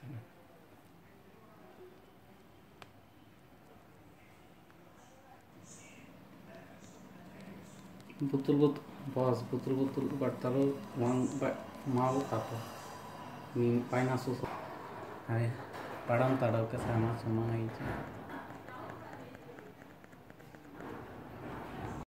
betul-betul bos betul-betul bertaruh uang mau apa paina susu hai padang tadau ke sama semua itu